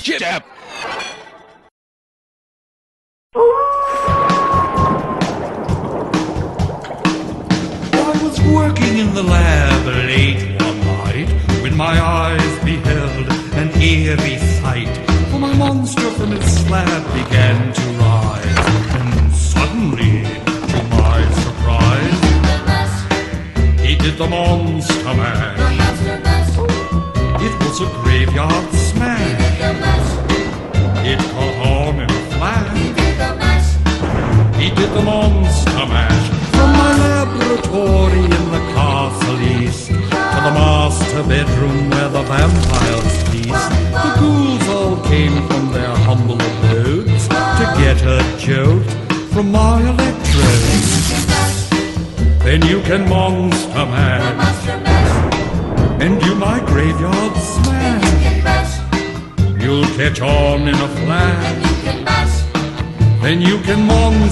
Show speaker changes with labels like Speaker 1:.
Speaker 1: JibJab. I was working in the lab late one night when my eyes beheld an eerie sight. For my monster from its slab began to rise, and suddenly, to my surprise, he did the monster mash. It was a graveyard smash. It caught on in a flash. He did the monster mash. From my laboratory in the castle east to the master bedroom where the vampires feast. The ghouls all came from their humble abodes to get a jolt from my electrodes. Then you can monster mash and do my graveyard smash. You'll catch on in a flash. Then you can monster